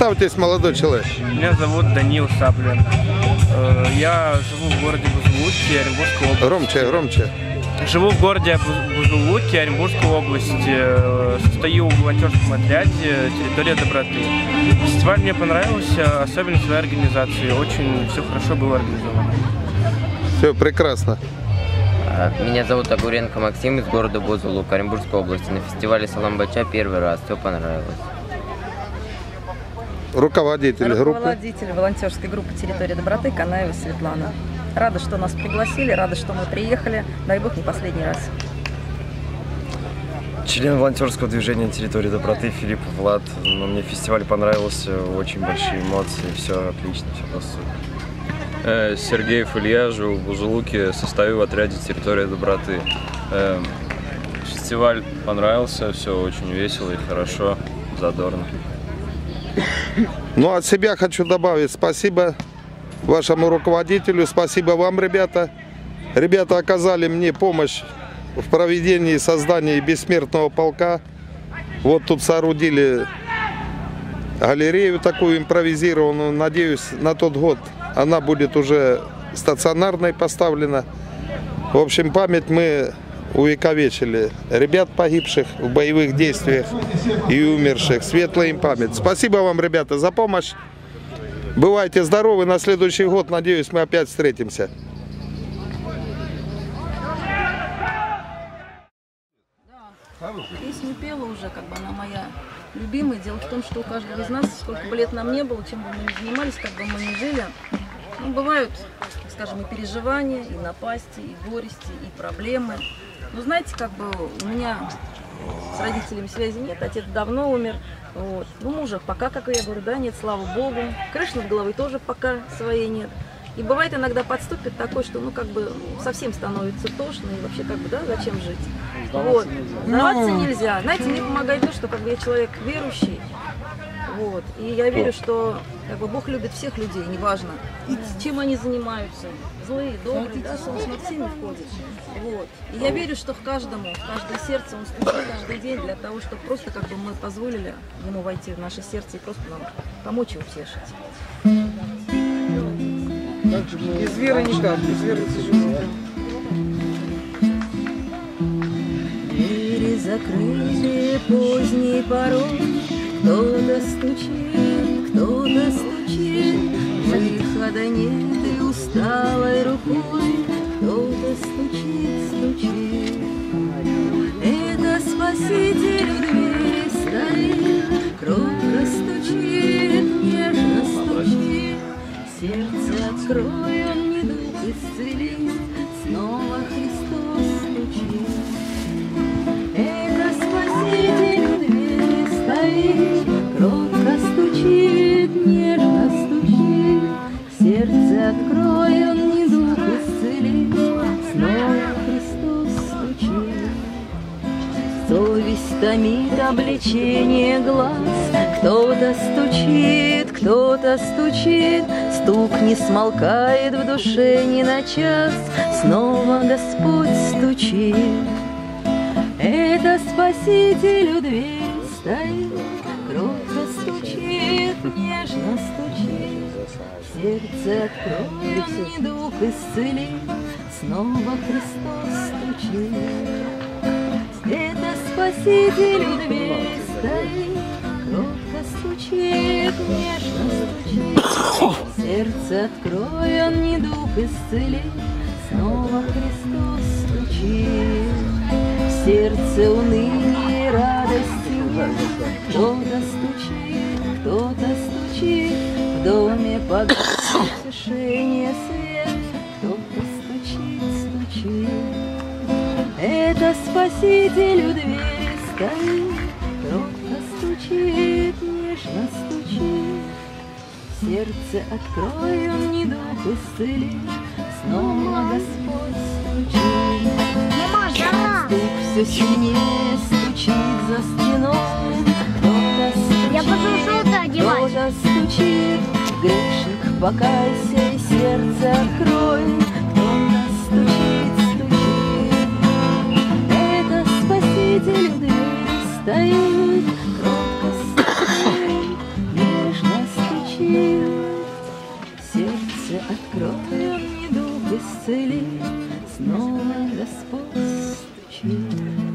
Представьтесь, молодой человек. Меня зовут Данил Саблин. Я живу в городе Бузулуке, Оренбургской области. Громче, громче. Живу в городе Бузулуке, Оренбургской области. Состою в волонтерском отряде «Территория доброты». Фестиваль мне понравился, особенно своей организацией. Очень все хорошо было организовано. Все прекрасно. Меня зовут Огуренко Максим из города Бузулук, Оренбургской области. На фестивале Саламбача первый раз, все понравилось. Руководитель группы. Руководитель волонтерской группы «Территория доброты» Канаева Светлана. Рада, что нас пригласили, рада, что мы приехали. Дай бог, не последний раз. Член волонтерского движения «Территория доброты» Филипп Влад. Но мне фестиваль понравился, очень большие эмоции, все отлично, все просто супер. Сергеев Илья, живу в Бузулуке, состою в отряде «Территория доброты». Фестиваль понравился, все очень весело и хорошо, задорно. Ну, от себя хочу добавить спасибо вашему руководителю, спасибо вам, ребята. Ребята оказали мне помощь в проведении и создании бессмертного полка. Вот тут соорудили галерею такую импровизированную. Надеюсь, на тот год она будет уже стационарной поставлена. В общем, память мы увековечили ребят, погибших в боевых действиях и умерших. Светлая им память. Спасибо вам, ребята, за помощь. Бывайте здоровы. На следующий год, надеюсь, мы опять встретимся. Песню пела уже, как бы она моя любимая. Дело в том, что у каждого из нас, сколько бы лет нам не было, чем бы мы ни занимались, как бы мы ни жили, ну, бывают, скажем, и переживания, и напасти, и горести, и проблемы. Но знаете, как бы у меня с родителями связи нет, отец давно умер. Вот. Ну, мужа пока, как я говорю, да, нет, слава богу. Крыши над головой тоже пока своей нет. И бывает иногда подступит такой, что, ну, как бы совсем становится тошно, и вообще, как бы, да, зачем жить? Вот. Сдаваться нельзя. Знаете, мне помогает то, что, как бы, я человек верующий. Вот. И я верю, что, как бы, Бог любит всех людей, неважно, чем они занимаются. Злые, добрые, да, солнце над всеми входит. Вот. И я верю, что в каждое сердце он стучит каждый день для того, чтобы просто, как бы, мы позволили ему войти в наше сердце и просто нам помочь и утешить. Без веры никак, без веры тяжело. Двери закрыли поздний порой, кто-то стучит, выхода нет и усталой рукой, кто-то стучит. Это Спаситель у двери стоит, кротко стучит, нежно стучит. Сердце открой, он недуг исцелит, снова Христос стучит. Это Спаситель у двери стоит, кротко стучит, нежно стучит. Сердце открой, он недуг исцелит, снова Христос стучит. Совесть томит обличение глаз, кто-то стучит, стук не смолкает в душе ни на час, снова Господь стучит. Это Спаситель у двери стоит, кротко стучит, нежно стучит. Сердце открой, он недуг исцелит, снова Христос стучит. Это Спаситель у двери стоит, кротко стучит, нежно стучит. Сердце открой, он недуг исцелит, снова Христос стучит. В сердце уныние и радости кто-то стучит, в доме погас утешение свет, кто-то стучит. Это Спаситель у двери стоит, кротко стучит, нежно стучит. Сердце открой, он недуг исцелит, снова Господь стучит. Стук все сильнее стучит за стеной, кто-то стучит, грешник, покайся и сердце открой, кто-то стучит. Это Спаситель у двери стоит, кротко стучит, нежно сердце откроет недуг исцелит, снова Господь стучит.